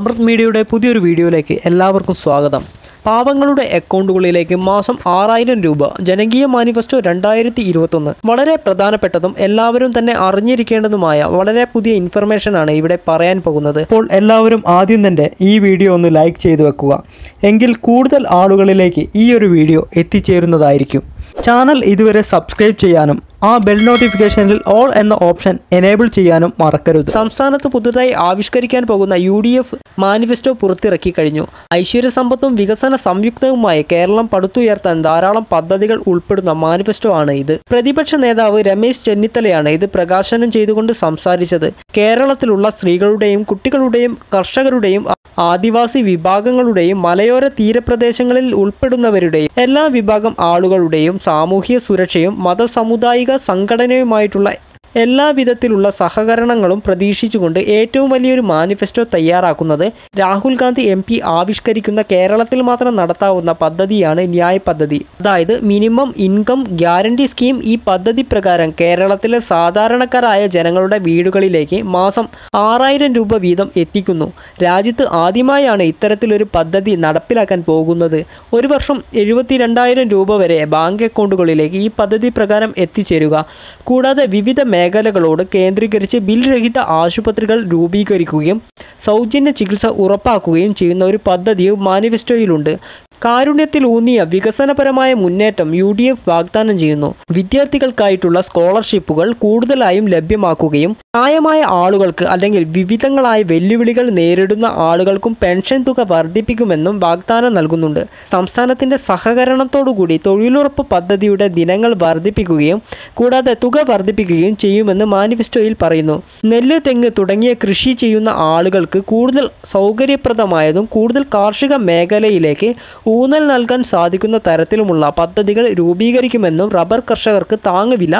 അമൃത് മീഡിയയുടെ പുതിയൊരു വീഡിയോയിലേക്ക് എല്ലാവർക്കും സ്വാഗതം. പാവങ്ങളുടെ അക്കൗണ്ടുകളിലേക്ക് മാസം 6000 രൂപ. ജനകീയ മാനിഫെസ്റ്റോ 2021. വളരെ പ്രധാനപ്പെട്ടതും എല്ലാവരും തന്നെ അറിഞ്ഞിരിക്കേണ്ടതുമായ വളരെ പുതിയ ഇൻഫർമേഷൻ ആണ് ഇവിടെ പറയാൻ പോകുന്നത്. അപ്പോൾ എല്ലാവരും ആദ്യം തന്നെ ഈ വീഡിയോ ഒന്ന് ലൈക്ക് ചെയ്തു വെക്കുക. എങ്കിൽ കൂടുതൽ ആളുകളിലേക്ക് ഈ ഒരു വീഡിയോ എത്തിച്ചേരുന്നതായിരിക്കും. ചാനൽ ഇതുവരെ സബ്സ്ക്രൈബ് ചെയ്യാനും ആ ബെൽ നോട്ടിഫിക്കേഷനിൽ ഓൾ എന്ന ഓപ്ഷൻ എനേബിൾ ചെയ്യാനും മറക്കരുത്. സംസ്ഥാനത്ത് പുതുതായി ആവിഷ്കരിക്കാൻ പോകുന്ന UDF മാനിഫെസ്റ്റോ പുറത്തിറക്കി കഴിഞ്ഞു. ഐശ്വര്യ സമ്പത്തും വികസന സംയുക്തവുമായി കേരളം പടുത്തുയർത്താൻ ധാരാളം പദ്ധതികൾ ഉൾപ്പെടുന്ന മാനിഫെസ്റ്റോ ആണ് ഇത്. പ്രതിപക്ഷ നേതാവ് രമേശ് ചെന്നിത്തലയാണ് ഇത് പ്രകാശനം ചെയ്തുകൊണ്ട് സംസാരിച്ചത്. കേരളത്തിലുള്ള സ്ത്രീകളുടെയും കുട്ടികളുടെയും കർഷകരുടെയും ആദിവാസി വിഭാഗങ്ങളുടെയും മലയോര തീരപ്രദേശങ്ങളിൽ ഉൾപ്പെടുന്നവരുടെയും എല്ലാ വിഭാഗം ആളുകളുടെയും സാമൂഹ്യ സുരക്ഷയും മതസമുദായിക സംഘടനയുമായിട്ടുള്ള എല്ലാ വിധത്തിലുള്ള സഹകരണങ്ങളും പ്രതീക്ഷിച്ചുകൊണ്ട് ഏറ്റവും വലിയൊരു മാനിഫെസ്റ്റോ തയ്യാറാക്കുന്നത് രാഹുൽ ഗാന്ധി MP ആവിഷ്കരിക്കുന്ന കേരളത്തിൽ മാത്രം നടത്താവുന്ന പദ്ധതിയാണ് ന്യായ് പദ്ധതി. അതായത് മിനിമം ഇൻകം ഗ്യാരണ്ടി സ്കീം. ഈ പദ്ധതി പ്രകാരം കേരളത്തിലെ സാധാരണക്കാരായ ജനങ്ങളുടെ വീടുകളിലേക്ക് മാസം 6000 രൂപ വീതം എത്തിക്കുന്നു. രാജ്യത്ത് ആദ്യമായാണ് ഇത്തരത്തിലൊരു പദ്ധതി നടപ്പിലാക്കാൻ പോകുന്നത്. ഒരു വർഷം 72,000 രൂപ വരെ ബാങ്ക് അക്കൗണ്ടുകളിലേക്ക് ഈ പദ്ധതി പ്രകാരം എത്തിച്ചേരുക. കൂടാതെ വിവിധ മേഖലകളോട് കേന്ദ്രീകരിച്ച് ബിൽ രഹിത ആശുപത്രികൾ രൂപീകരിക്കുകയും സൗജന്യ ചികിത്സ ഉറപ്പാക്കുകയും ചെയ്യുന്ന ഒരു പദ്ധതിയും മാനിഫെസ്റ്റോയിലുണ്ട്. കാരുണ്യത്തിലൂന്നിയ വികസനപരമായ മുന്നേറ്റം UDF വാഗ്ദാനം ചെയ്യുന്നു. വിദ്യാർത്ഥികൾക്കായിട്ടുള്ള സ്കോളർഷിപ്പുകൾ കൂടുതലായും ലഭ്യമാക്കുകയും പ്രായമായ ആളുകൾക്ക് അല്ലെങ്കിൽ വിവിധങ്ങളായ വെല്ലുവിളികൾ നേരിടുന്ന ആളുകൾക്കും പെൻഷൻ തുക വർദ്ധിപ്പിക്കുമെന്നും വാഗ്ദാനം നൽകുന്നുണ്ട്. സംസ്ഥാനത്തിന്റെ സഹകരണത്തോടുകൂടി തൊഴിലുറപ്പ് പദ്ധതിയുടെ ദിനങ്ങൾ വർദ്ധിപ്പിക്കുകയും കൂടാതെ തുക വർദ്ധിപ്പിക്കുകയും ചെയ്യുമെന്ന് മാനിഫെസ്റ്റോയിൽ പറയുന്നു. നെല്ല്, തെങ്ങ് തുടങ്ങിയ കൃഷി ചെയ്യുന്ന ആളുകൾക്ക് കൂടുതൽ സൗകര്യപ്രദമായതും കൂടുതൽ കാർഷിക മേഖലയിലേക്ക് ഊന്നൽ നൽകാൻ സാധിക്കുന്ന തരത്തിലുമുള്ള പദ്ധതികൾ രൂപീകരിക്കുമെന്നും റബ്ബർ കർഷകർക്ക് താങ്ങുവില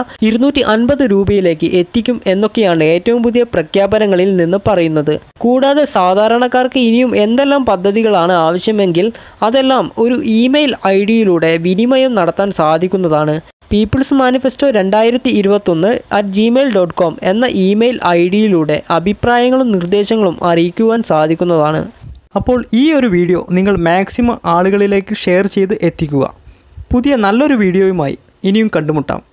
250 രൂപയിലേക്ക് എത്തിക്കും എന്നൊക്കെയാണ് ഏറ്റവും പുതിയ പ്രഖ്യാപനങ്ങളിൽ നിന്ന് പറയുന്നത്. കൂടാതെ സാധാരണക്കാർക്ക് ഇനിയും എന്തെല്ലാം പദ്ധതികളാണ് ആവശ്യമെങ്കിൽ അതെല്ലാം ഒരു ഇമെയിൽ ID-യിലൂടെ വിനിമയം നടത്താൻ സാധിക്കുന്നതാണ്. പീപ്പിൾസ് മാനിഫെസ്റ്റോ 2021@gmail.com എന്ന ഇമെയിൽ ID-യിലൂടെ അഭിപ്രായങ്ങളും നിർദ്ദേശങ്ങളും അറിയിക്കുവാൻ സാധിക്കുന്നതാണ്. അപ്പോൾ ഈ ഒരു വീഡിയോ നിങ്ങൾ മാക്സിമം ആളുകളിലേക്ക് ഷെയർ ചെയ്ത് എത്തിക്കുക. പുതിയ നല്ലൊരു വീഡിയോയുമായി ഇനിയും കണ്ടുമുട്ടാം.